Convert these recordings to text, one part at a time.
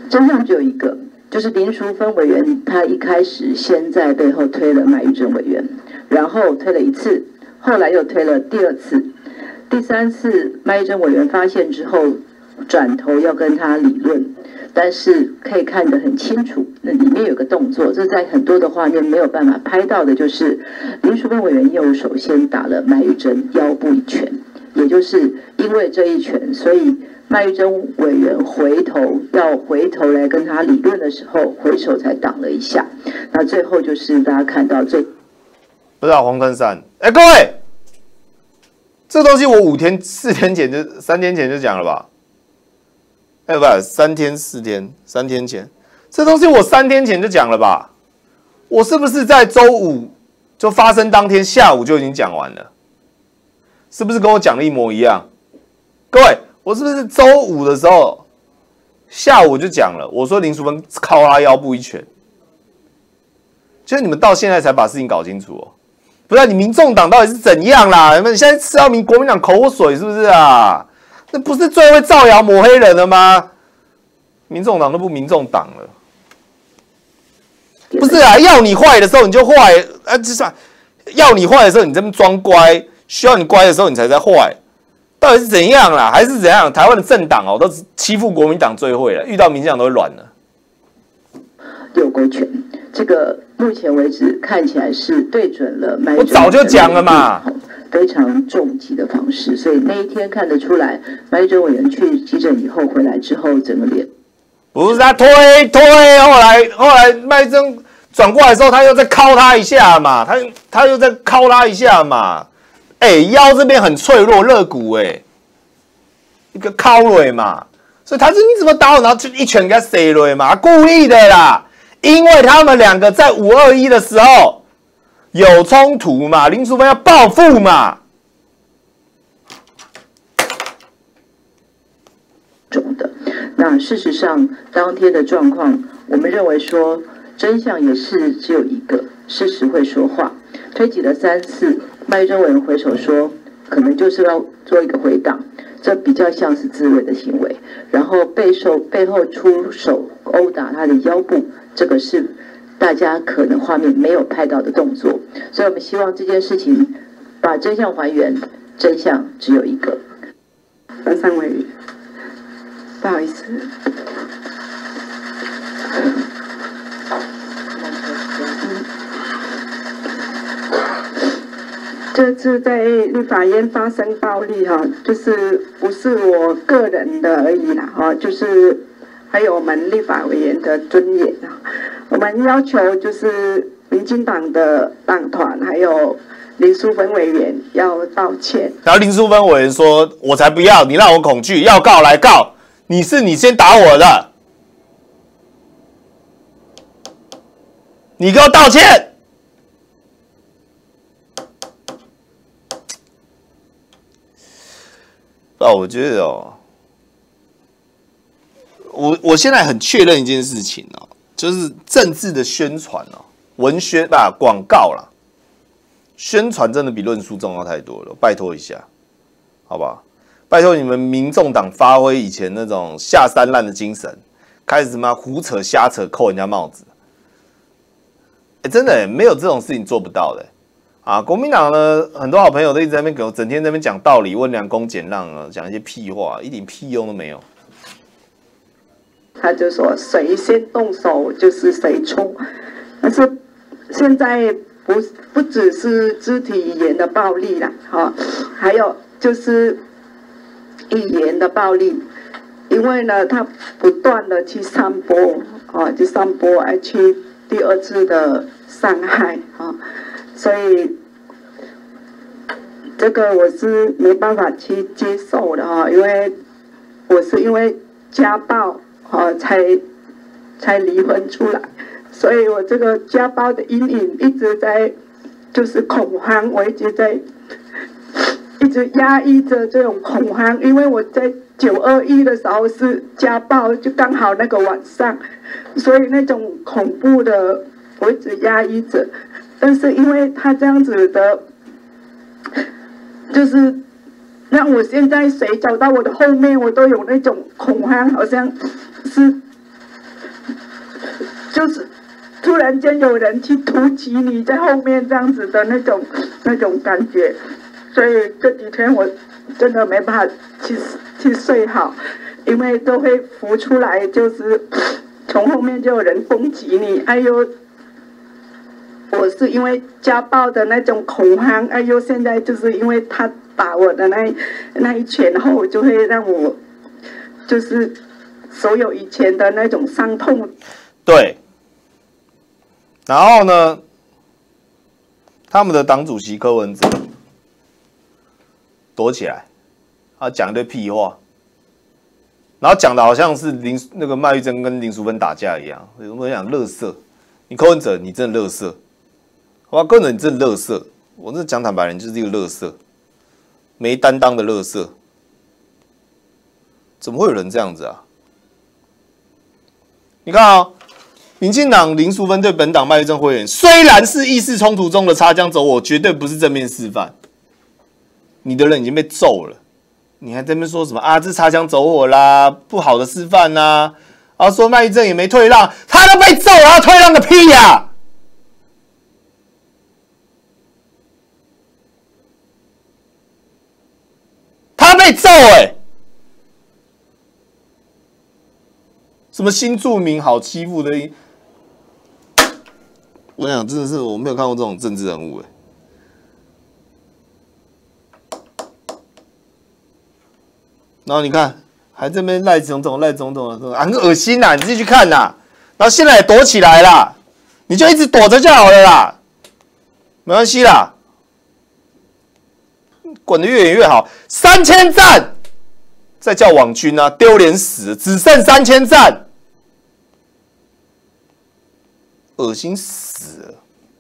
真相只有一个，就是林淑芬委员他一开始先在背后推了麦玉珍委员，然后推了1次，后来又推了第2次，第3次麦玉珍委员发现之后，转头要跟他理论，但是可以看得很清楚，那里面有个动作，这在很多的画面没有办法拍到的，就是林淑芬委员右手先打了麦玉珍腰部1拳，也就是因为这1拳，所以麦玉珍委员回头来跟他理论的时候，回手才挡了一下。那最后就是大家看到不是黄登山，各位，这东西我3天前就讲了吧？不，3天4天，3天前，这东西我3天前就讲了吧？我是不是在周5就发生当天下午就已经讲完了？是不是跟我讲的一模一样？各位，我是不是周5的时候下午就讲了？我说林淑芬靠他腰部1拳，就是你们到现在才把事情搞清楚哦。不是你民众党到底是怎样啦？你们现在吃到国民党口水是不是啊？那不是最会造谣抹黑人了吗？民众党都不民众党了，不是啊？要你坏的时候你就坏，就是要你坏的时候你这么装乖，需要你乖的时候你才在坏，到底是怎样啦？还是怎样？台湾的政党哦，都欺负国民党最会了，遇到民进党都会软了。 遛狗犬，这个目前为止看起来是对准了麦。 我早就讲了嘛。 非常重击的方式，所以那一天看得出来，麦玉珍委员去急诊以后回来之后，整个脸不是他推，后来麦玉珍转过来的时候，他又再敲他一下嘛，他又再敲他一下嘛，腰这边很脆弱，肋骨一个敲落嘛，所以他是你怎么打我，然后就一拳给他塞落嘛，故意的啦，因为他们2个在521的时候。有冲突嘛？林淑芬要报复嘛？ 那事实上，当天的状况，我们认为说真相也是只有一个，事实会说话。推挤了3次，麦玉珍委员回首说，可能就是要做一个回档，这比较像是自卫的行为。然后背后出手殴打他的腰部，这个是。大家可能画面没有拍到的动作，所以我们希望这件事情把真相还原，真相只有一个。 3位，不好意思，这次在立法院发生暴力就是不是我个人的而已啦就是还有我们立法委员的尊严我们要求就是民进党的党团还有林淑芬委员要道歉。 然后林淑芬委员说：“我才不要，你让我恐惧，要告来告，你先打我的，你给我道歉。”我觉得我现在很确认一件事情就是政治的宣传文宣广告啦，宣传真的比论述重要太多了，拜托一下，好不好？拜托你们民众党发挥以前那种下三滥的精神，开始胡扯瞎扯扣人家帽子，真的没有这种事情做不到的国民党呢，很多好朋友都一直在那边给我整天在那边讲道理，温良恭俭让讲一些屁话，一点屁用都没有。 他就说谁先动手就是谁冲，但是现在不只是肢体语言的暴力啦，还有就是语言的暴力，因为呢他不断的去散播去第2次的伤害所以这个我是没办法去接受的因为我是因为家暴才离婚出来，所以我这个家暴的阴影一直在，就是恐慌，我一直压抑着这种恐慌，因为我在921的时候是家暴，就刚好那个晚上，所以那种恐怖的我一直压抑着，但是因为他这样子的，就是让我现在谁走到我的后面，我都有那种恐慌，好像是就是突然间有人去突击你在后面这样子的那种感觉，所以这几天我真的没办法去睡好，因为都会浮出来，就是从后面就有人攻击你，哎呦，我是因为家暴的那种恐慌，哎呦，现在就是因为他打我的那一拳，然后就会让我就是所有以前的那种伤痛。 对，然后呢，他们的党主席柯文哲躲起来，他讲一堆屁话，然后讲的好像是那个麦玉珍跟林淑芬打架一样。我讲垃圾，你柯文哲你真的垃圾，好吧，柯文哲你真的垃圾，我这讲坦白，你就是一个垃圾，没担当的垃圾，怎么会有人这样子啊？你看啊、民进党林淑芬对本党麦玉珍会员，虽然是意识冲突中的擦枪走火，绝对不是正面示范。你的人已经被揍了，你还在那边说什么啊？这擦枪走火啦，不好的示范呐、然后说麦玉珍也没退让，他都被揍了，他退让个屁呀、啊！他被揍什么新住民好欺负的？我想真的是我没有看过这种政治人物然后你看还这边赖总统很恶心呐、你自己去看呐、然后现在也躲起来啦，你就一直躲着就好了啦，没关系啦，滚得越远越好。3000赞，再叫网军啊，丢脸死了，只剩3000赞。恶心死了！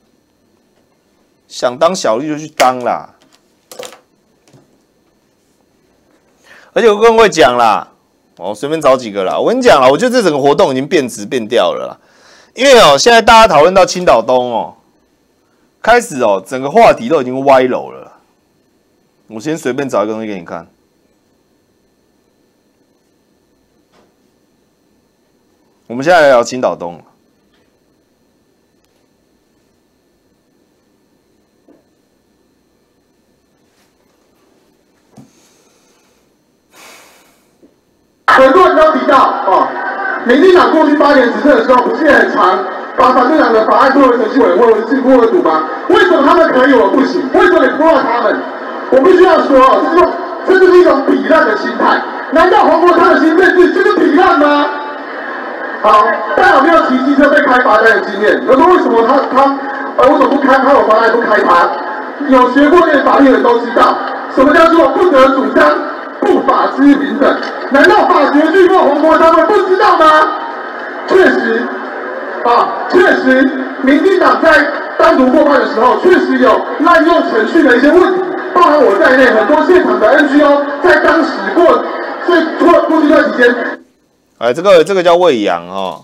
想当小绿就去当啦！而且我跟各位讲啦，我随便找几个啦。我跟你讲啦，我觉得这整个活动已经变质变掉了啦。因为现在大家讨论到青岛东开始整个话题都已经歪楼了啦。我先随便找一个东西给你看。我们现在来聊青岛东。 很多人都提到民进党过去8年执政的时候，不是也很常把反对党的法案作为程序委员会或者是过读吗？为什么他们可以我不行？为什么你不让他们？我必须要说，这就是一种糜烂的心态。难道黄国昌的行政治就是糜烂吗？好，但我没有骑机车被开罚单的经验。我说为什么他为什么不开我罚单不开他？有学过念法律的人都知道，什么叫做不得主张不法之平等？难道法学巨擘黄国昌们不知道吗？确实，民进党在单独过半的时候，确实有滥用程序的一些问题，包含我在内，很多现场的 NGO 在当时过去段期间， 这个叫喂养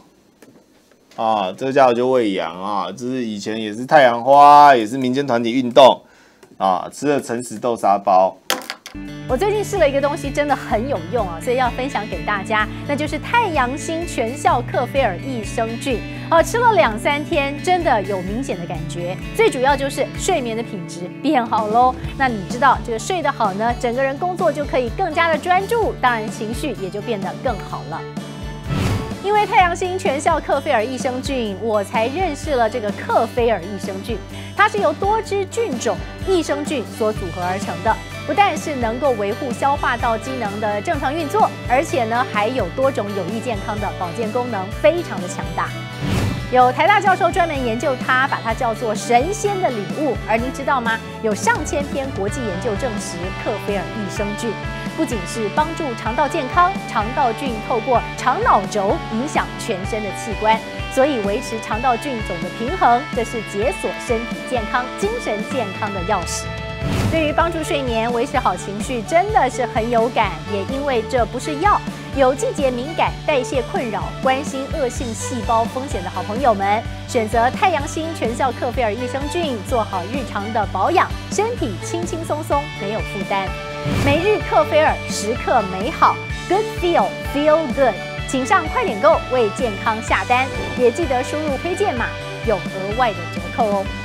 这个家伙就喂养这是以前也是太阳花，也是民间团体运动吃了诚实豆沙包。 我最近试了一个东西，真的很有用所以要分享给大家，那就是太阳星全效克菲尔益生菌。吃了2-3天，真的有明显的感觉。最主要就是睡眠的品质变好喽。那你知道这个睡得好呢，整个人工作就可以更加的专注，当然情绪也就变得更好了。因为太阳星全效克菲尔益生菌，我才认识了这个克菲尔益生菌。它是由多支菌种益生菌所组合而成的，不但是能够维护消化道机能的正常运作，而且呢还有多种有益健康的保健功能，非常的强大。有台大教授专门研究它，把它叫做神仙的礼物。而您知道吗？有上千篇国际研究证实，克菲尔益生菌不仅是帮助肠道健康，肠道菌透过肠脑轴影响全身的器官，所以维持肠道菌种的平衡，这是解锁身体健康、精神健康的钥匙。对于帮助睡眠、维持好情绪，真的是很有感。也因为这不是药，有季节敏感、代谢困扰、关心恶性细胞风险的好朋友们，选择太阳星全效克菲尔益生菌，做好日常的保养，身体轻轻松松，没有负担。每日克菲尔，时刻美好 ，Good feel good， 请上快点购为健康下单，也记得输入推荐码，有额外的折扣哦。